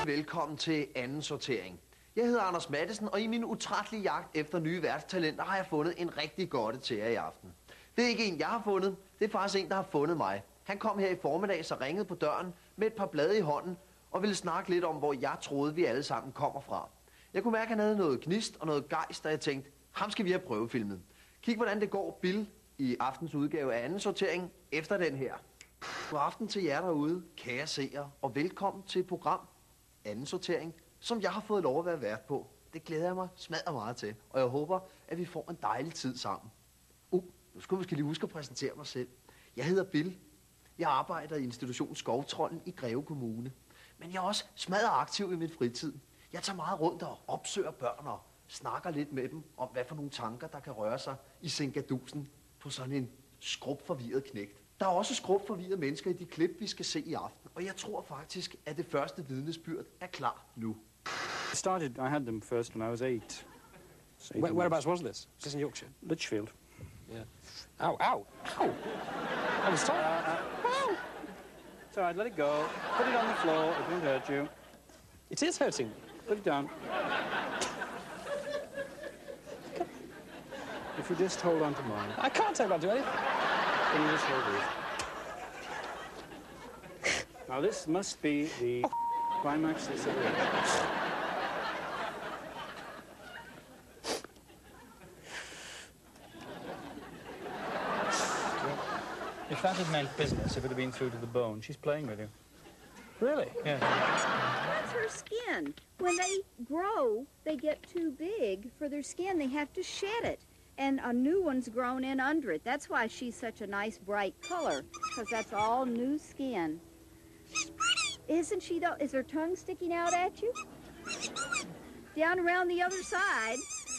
Velkommen til anden sortering. Jeg hedder Anders Mattesen, og i min utrættelige jagt efter nye værtstalenter har jeg fundet en rigtig godte til jer i aften. Det er ikke en, jeg har fundet. Det er faktisk en, der har fundet mig. Han kom her i formiddag, så ringede på døren med et par blade i hånden og ville snakke lidt om, hvor jeg troede, vi alle sammen kommer fra. Jeg kunne mærke, at han havde noget gnist og noget gejst, og jeg tænkte, ham skal vi have prøvefilmet. Kig, hvordan det går Bill i aftens udgave af anden sortering efter den her. God aften til jer derude, kære seere, og velkommen til et program, anden sortering, som jeg har fået lov at være vært på. Det glæder jeg mig smadret meget til, og jeg håber, at vi får en dejlig tid sammen. Nu skulle jeg måske lige huske at præsentere mig selv. Jeg hedder Bill. Jeg arbejder i institutionen Skovtrolden i Greve Kommune. Men jeg er også smadret aktiv i min fritid. Jeg tager meget rundt og opsøger børn og snakker lidt med dem om, hvad for nogle tanker, der kan røre sig i Sengadusen på sådan en skrubforvirret knægt. Der er også skrubforvirrede mennesker i de klip, vi skal se i aften. Og jeg tror faktisk, at det første vidnesbyrd er klar nu. I had them first when I was 8. Whereabouts was this? Was this in Yorkshire? Lichfield. Yeah. Ow, ow, ow! I was sorry. Ow! It's all right, let it go. Put it on the floor, it won't hurt you. It is hurting. Put it down. If you just hold on to mine. I can't hold on to anything. Then you just hold this. Now this must be the climax of the situation. If that had meant business, it would have been through to the bone. She's playing with you. Really? Yeah. That's her skin. When they grow, they get too big for their skin. They have to shed it. And a new one's grown in under it. That's why she's such a nice bright color, because that's all new skin. Isn't she though? Is her tongue sticking out at you? Down around the other side.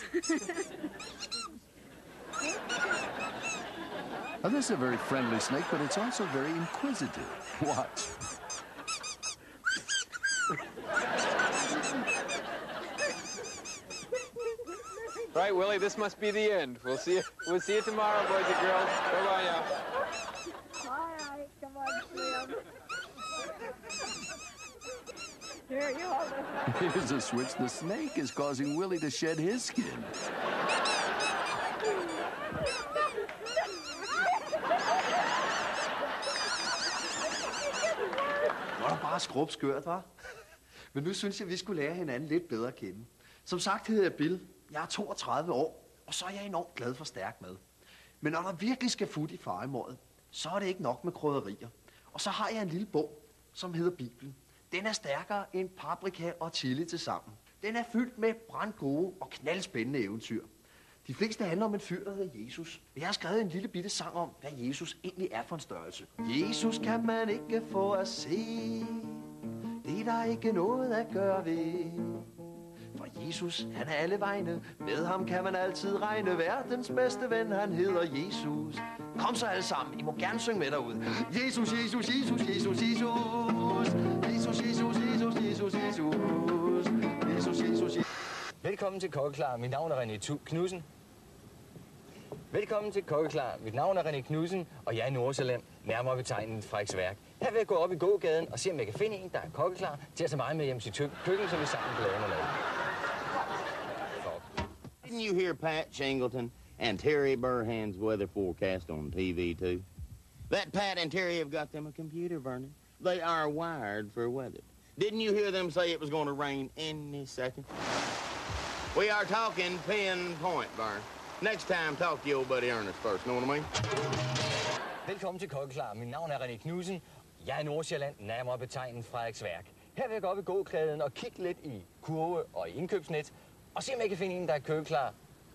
Now, this is a very friendly snake, but it's also very inquisitive. Watch. Right, Willie, this must be the end. We'll see you tomorrow, boys and girls. Bye-bye now. All right, come on, Slim. Here, you hold it. Here's a switch. The snake is causing Willie to shed his skin. Var der bare skrubskørt, hva'? Men nu synes jeg, vi skulle lære hinanden lidt bedre at kende. Som sagt hedder jeg Bill. Jeg er 32 år, og så er jeg enormt glad for stærk mad. Men når der virkelig skal fut i faremåret, så er det ikke nok med krydderier. Og så har jeg en lille bog, som hedder Bibelen. Den er stærkere end paprika og chili til sammen. Den er fyldt med brandgode og knaldspændende eventyr. De fleste handler om en fyr, der hedder Jesus. Jeg har skrevet en lille bitte sang om, hvad Jesus egentlig er for en størrelse. Jesus kan man ikke få at se. Det er der ikke noget at gøre ved. For Jesus, han er alle vegne. Med ham kan man altid regne. Verdens bedste ven, han hedder Jesus. Kom så alle sammen, I må gerne synge med derude. Jesus, Jesus, Jesus, Jesus, Jesus. Jesus, Jesus, Jesus, Jesus, Jesus. Jesus, Jesus, Jesus. Velkommen til Kokkeklar. Mit navn er René Knudsen. Velkommen til Kokkeklar. Mit navn er René Knudsen, og jeg er i Nordsjælland, nærmere betegnet Frederiksværk. Her vil jeg gå op i gågaden og se, om jeg kan finde en, der er kokkeklar til at tage mig med hjem til køkken, så vi sammen kan lave noget. Didn't you hear Pat Shingleton and Terry Burhan's weather forecast on TV, too? That Pat and Terry have got them a computer, Vernon. They are wired for weather. Didn't you hear them say it was going to rain any second? We are talking pinpoint, Vern. Next time, talk to your old buddy Ernest first, know what I mean? Velkommen til Kokkeklar. Mit navn er René Knudsen. Jeg er i Nordsjælland, nærmere betegnet Frederiksværk. Her vil jeg gå op i gågaden og kigge lidt i kurve og i indkøbsnet, og se, om jeg kan finde en, der er køkkeklar.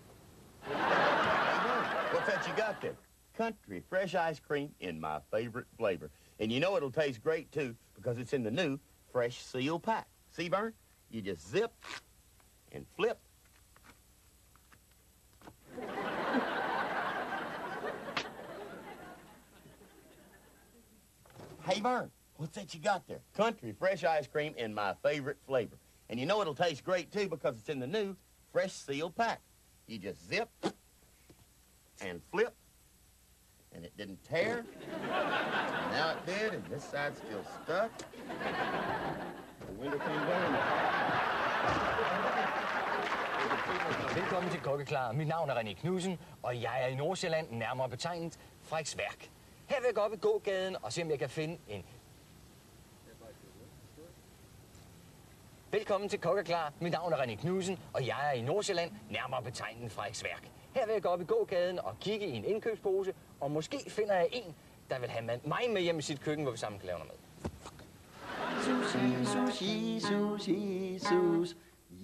What's that you got there? Country fresh ice cream in my favorite flavor. And you know it'll taste great, too, because it's in the new fresh seal pack. See, Vern? You just zip and flip. Hey, Vern, what's that you got there? Country fresh ice cream in my favorite flavor. And you know it'll taste great, too, because it's in the new fresh seal pack. You just zip and flip, and it didn't tear. Now it did, and this side's still stuck. Velkommen til Kokkeklar. Mit navn er René Knudsen, og jeg er i Nordsjælland, nærmere betegnet Frederiksværk. Her vil jeg gå op i gågaden og se, om jeg kan finde en... Velkommen til Kokkeklar. Mit navn er René Knudsen, og jeg er i Nordsjælland, nærmere betegnet Frederiksværk. Her vil jeg gå op i gågaden og kigge i en indkøbspose, og måske finder jeg en, der vil have mig med hjem i sit køkken, hvor vi sammen kan lave noget mad. Sushi, sushi, sushi, Jesus.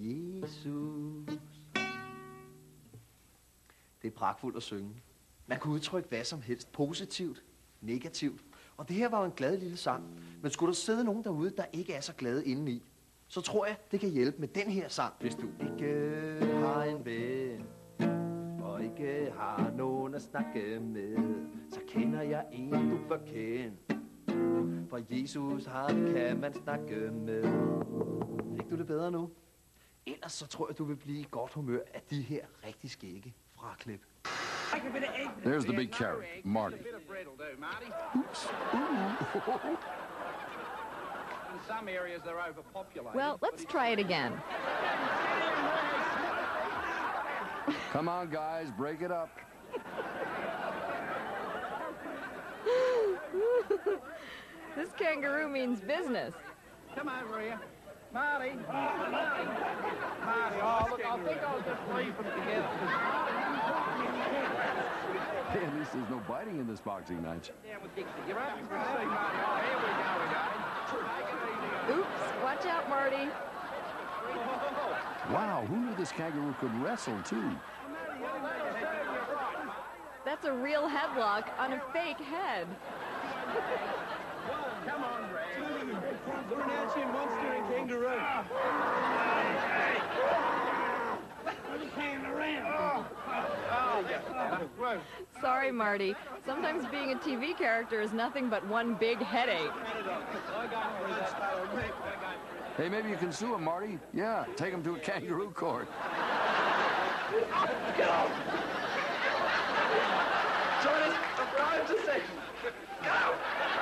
Det er pragtfuldt at synge. Man kan udtrykke hvad som helst, positivt, negativt. Og det her var jo en glad lille sang. Men skulle der sidde nogen derude, der ikke er så glade indeni, så tror jeg, det kan hjælpe med den her sang. Hvis du ikke har en ven, og ikke har nogen at snakke med, så kender jeg en, du bør kende. For Jesus, ham kan man snakke med. Fik du det bedre nu? Ellers så tror jeg, du vil blive i godt humør af de her rigtig skægge fraklip. There's the big carrot, Marty. Oops. In some areas they're overpopulated. Well, let's try it again. Come on, guys, break it up. This kangaroo means business. Come over here. Marty. Marty. Oh, look, I think I'll just leave them together. Hey, at least there's no biting in this boxing match. Down with Dixie. You're up to see Marty. Oh, here we go again. Take it easy. Oops, watch out, Marty. Wow, who knew this kangaroo could wrestle, too? That's a real headlock on a fake head. Come on, Ray. Pronounce him monster and kangaroo. Sorry, Marty. Sometimes being a TV character is nothing but one big headache. Hey, maybe you can sue him, Marty. Yeah, take him to a kangaroo court. Jonas, I'm trying to say. Go!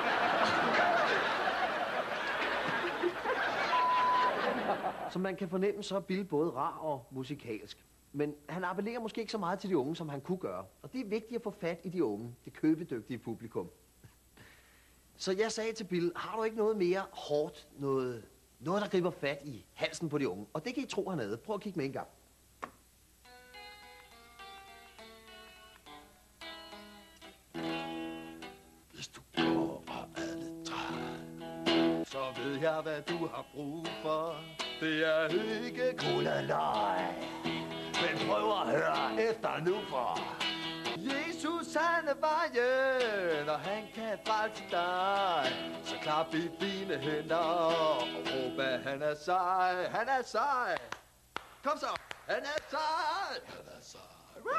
Som man kan fornemme, så er Bill både rar og musikalsk. Men han appellerer måske ikke så meget til de unge, som han kunne gøre. Og det er vigtigt at få fat i de unge, det købedygtige publikum. Så jeg sagde til Bill, har du ikke noget mere hårdt, noget der griber fat i halsen på de unge? Og det kan I tro, han havde. Prøv at kigge med en gang. Hvis du går og er lidt træt, så ved jeg, hvad du har brug for. Det er ikke kun af løg, men prøv at høre efter nu for. Jesus han er vejen, og han kan frelse dig. Så klap i dine hænder og råb, at han er sej, han er sej. Kom så, han er sej, han er sej.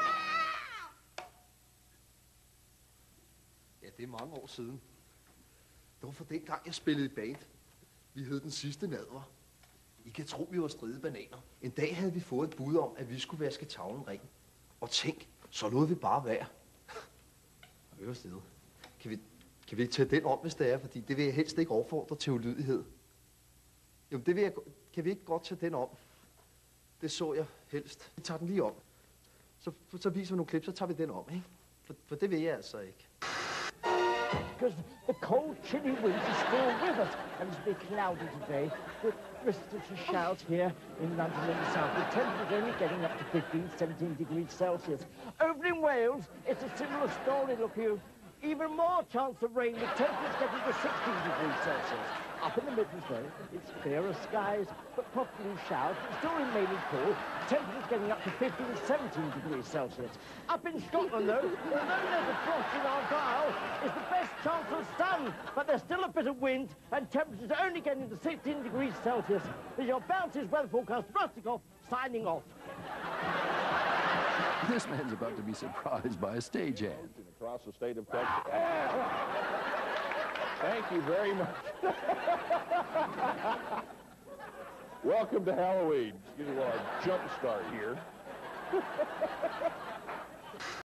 Ja, det er mange år siden. Det var for den gang, jeg spillede i band. Vi hed Den Sidste Nadver. I kan tro, vi var stride bananer. En dag havde vi fået et bud om, at vi skulle vaske tavlen ren. Og tænk, så lod vi bare være. Hør stede. Kan vi ikke tage den om, hvis det er? Fordi det vil jeg helst ikke opfordre til ulydighed. Jo, det vil jeg... Kan vi ikke godt tage den om? Det så jeg helst. Vi tager den lige om. Så viser vi nogle klip, så tager vi den om, ikke? For det vil jeg altså ikke. Because the cold, chilly wind is still with us, and it's been cloudy today. With bristles and showers here in London and the south. The temperature's only getting up to 15, 17 degrees Celsius. Over in Wales, it's a similar story, look here. Even more chance of rain. The temperature's getting to 16 degrees Celsius. Up in the Midlands, though, it's clearer skies, but possibly showers, but still remaining cool. Temperature's getting up to 15, 17 degrees Celsius. Up in Scotland, though, although there's a frost in Argyll, it's the best chance of sun, but there's still a bit of wind, and temperature's only getting to 16 degrees Celsius. This is your Bounty's weather forecast, Rustikoff, signing off. This man's about to be surprised by a stagehand. Across the state of Texas. Thank you very much. Welcome to Halloween. Excuse me while I jump start here.